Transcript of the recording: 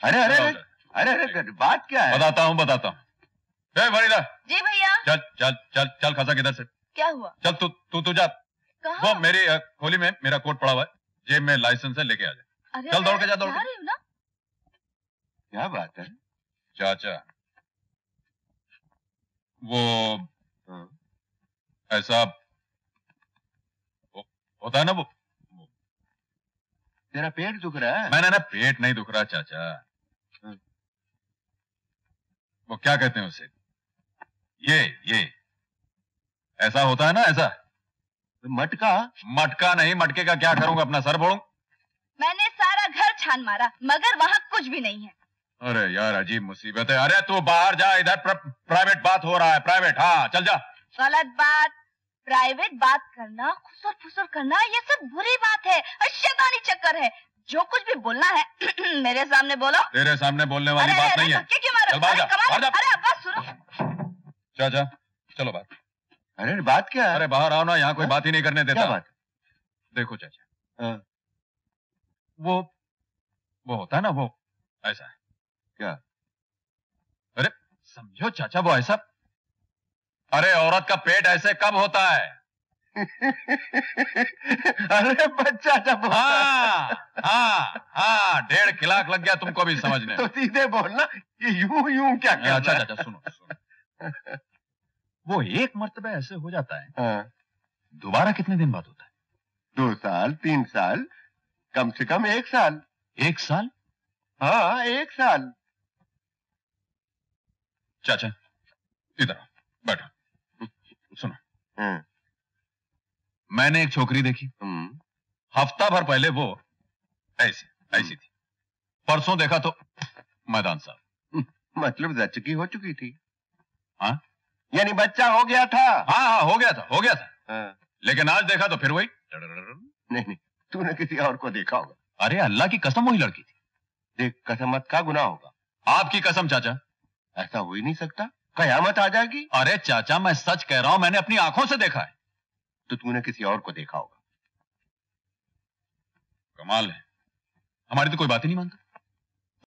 अरे अरे अरे अरे बात क्या है? बताता हूँ। फरीदा। जी भैया। चल चल चल चल, खसा किधर से? क्या हुआ? चल तू जा। वो मेरी खोली में मेरा कोट पड़ा हुआ है, जेब में लाइसेंस है, लेके आ जा। चल दौड़ के जा, दौड़ के। ना? क्या बात है? चाचा वो ऐसा होता है ना, वो तेरा पेट दुख रहा है? मैंने ना, पेट नहीं दुख रहा चाचा। वो क्या कहते हैं उसे, ये ऐसा होता है ना, ऐसा। मटका नहीं, मटके का क्या करूंगा, अपना सर फोड़ूं? मैंने सारा घर छान मारा मगर वहाँ कुछ भी नहीं है। अरे यार अजीब मुसीबत है। अरे तू बाहर जा, इधर प्राइवेट बात हो रहा है, प्राइवेट। हाँ चल जा। गलत बात। प्राइवेट बात करना, खुसर फुसर करना, ये सब बुरी बात है और शैतानी चक्कर है। जो कुछ भी बोलना है मेरे सामने बोलो। तेरे सामने बोलने वाली बात नहीं है। चल बाहर जा, बाहर जा। अरे अब्बा सुनो। चाचा चलो बात। अरे बात क्या है? अरे बाहर आओ ना, यहाँ कोई बात ही नहीं करने देता। क्या बात? देखो चाचा, वो होता है ना, वो ऐसा। क्या? अरे समझो चाचा, वो ऐसा। अरे औरत का पेट ऐसे कब होता है? अरे बच्चा जब हाँ 1.5 लाख लग गया तुमको भी समझने। तो सीधे बोलना, ये यूं क्या कर रहा है? अच्छा चाचा सुनो। वो एक मर्तबा ऐसे हो जाता है, दोबारा कितने दिन बाद होता है? 2 साल, 3 साल, कम से कम 1 साल। 1 साल? हाँ 1 साल। चाचा इधर बैठो, सुनो। मैंने एक छोकरी देखी, हफ्ता भर पहले वो ऐसी थी। परसों देखा तो मैदान साहब। मतलब जचकी हो चुकी थी? हाँ, यानी बच्चा हो गया था? हाँ हो गया था। लेकिन आज देखा तो फिर वही। नहीं, तूने किसी और को देखा होगा। अरे अल्लाह की कसम, वही लड़की थी। देख, कसमत का गुनाह होगा। आपकी कसम चाचा, ऐसा हो ही नहीं सकता, कयामत आ जाएगी। अरे चाचा मैं सच कह रहा हूं, मैंने अपनी आंखों से देखा है। तो तूने किसी और को देखा होगा। कमाल है, हमारी तो कोई बात ही नहीं मानता।